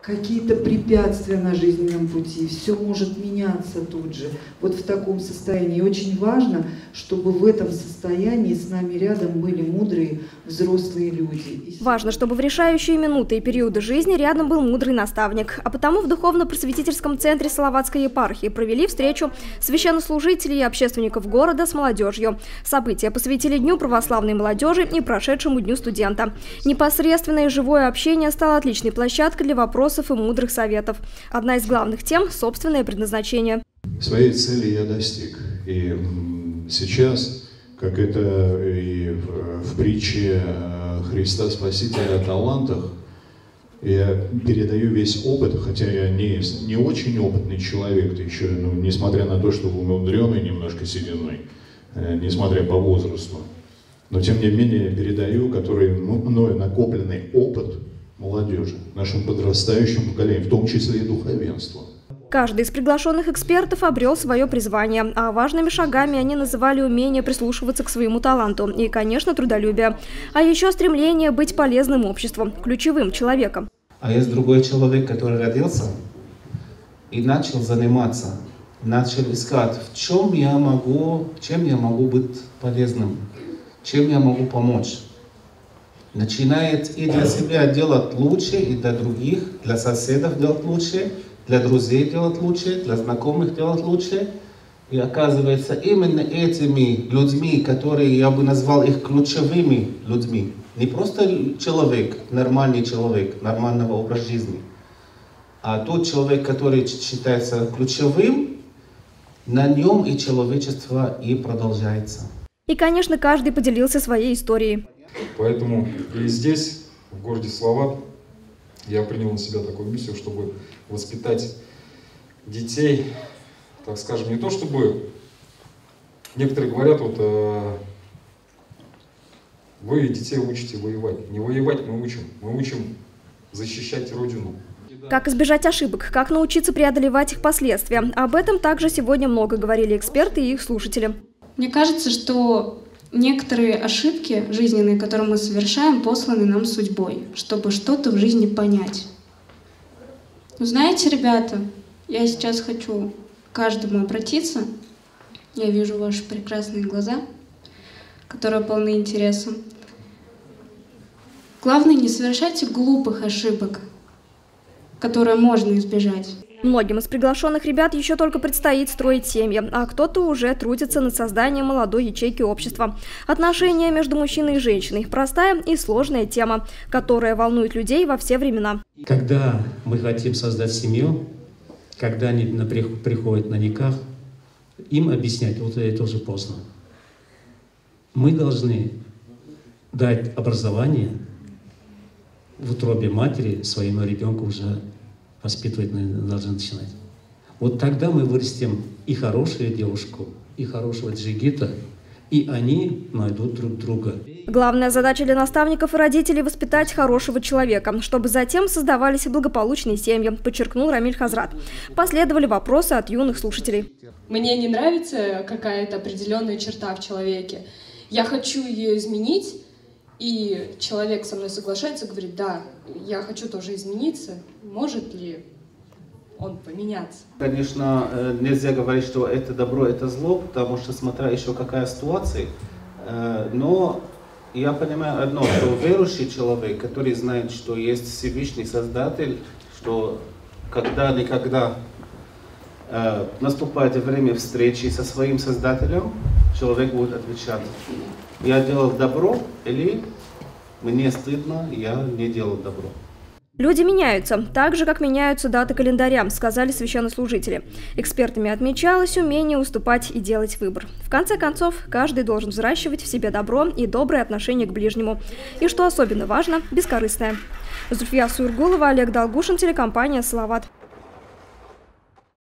какие-то препятствия на жизненном пути, все может меняться тут же, вот в таком состоянии. И очень важно, чтобы в этом состоянии с нами рядом были мудрые взрослые люди. Важно, чтобы в решающие минуты и периоды жизни рядом был мудрый наставник. А потому в духовно-просветительском центре Салаватской епархии провели встречу священнослужителей и общественников города с молодежью. События посвятили Дню православной молодежи и прошедшему Дню студента. Непосредственное живое общение стало отличной площадкой для вопросов и мудрых советов. Одна из главных тем – собственное предназначение. Своей цели я достиг. И сейчас, как это и в притче Христа Спасителя о талантах, я передаю весь опыт, хотя я не очень опытный человек, еще, несмотря на то, что умудренный немножко сединой, несмотря по возрасту. Но тем не менее передаю, который мною накопленный опыт молодежи, нашим подрастающим поколениям, в том числе и духовенству. Каждый из приглашенных экспертов обрел свое призвание, а важными шагами они называли умение прислушиваться к своему таланту и, конечно, трудолюбие, а еще стремление быть полезным обществу, ключевым человеком. А есть другой человек, который родился и начал заниматься, начал искать, чем я могу быть полезным, чем я могу помочь. Начинает и для себя делать лучше, и для других, для соседов делать лучше, для друзей делать лучше, для знакомых делать лучше. И оказывается, именно этими людьми, которые я бы назвал их ключевыми людьми, не просто человек, нормального образа жизни, а тот человек, который считается ключевым, на нем и человечество и продолжается. И, конечно, каждый поделился своей историей. Поэтому и здесь, в городе Салават, я принял на себя такую миссию, чтобы воспитать детей, так скажем, не то чтобы, некоторые говорят, вы детей учите воевать. Не воевать мы учим защищать Родину. Как избежать ошибок, как научиться преодолевать их последствия. Об этом также сегодня много говорили эксперты и их слушатели. Мне кажется, что некоторые ошибки жизненные, которые мы совершаем, посланы нам судьбой, чтобы что-то в жизни понять. Но знаете, ребята, я сейчас хочу к каждому обратиться. Я вижу ваши прекрасные глаза, которые полны интереса. Главное, не совершайте глупых ошибок, которые можно избежать. Многим из приглашенных ребят еще только предстоит строить семьи, а кто-то уже трудится над созданием молодой ячейки общества. Отношения между мужчиной и женщиной – простая и сложная тема, которая волнует людей во все времена. Когда мы хотим создать семью, когда они приходят на никах, им объяснять, вот это уже поздно. Мы должны дать образование в утробе матери своему ребенку уже воспитывать должны начинать. Вот тогда мы вырастим и хорошую девушку, и хорошего джигита, и они найдут друг друга. Главная задача для наставников и родителей – воспитать хорошего человека, чтобы затем создавались благополучные семьи, подчеркнул Рамиль Хазрат. Последовали вопросы от юных слушателей. Мне не нравится какая-то определенная черта в человеке. Я хочу ее изменить, и человек со мной соглашается, говорит, да, я хочу тоже измениться, может ли он поменяться? Конечно, нельзя говорить, что это добро, это зло, потому что смотря еще какая ситуация, но я понимаю одно, что верующий человек, который знает, что есть Всевышний Создатель, что когда-никогда наступает время встречи со своим Создателем, человек будет отвечать, я делал добро или мне стыдно, я не делал добро. Люди меняются, так же, как меняются даты календаря, сказали священнослужители. Экспертами отмечалось умение уступать и делать выбор. В конце концов, каждый должен взращивать в себе добро и доброе отношение к ближнему. И, что особенно важно, бескорыстное. Зульфия Суйргулова, Олег Долгушин, телекомпания «Салават».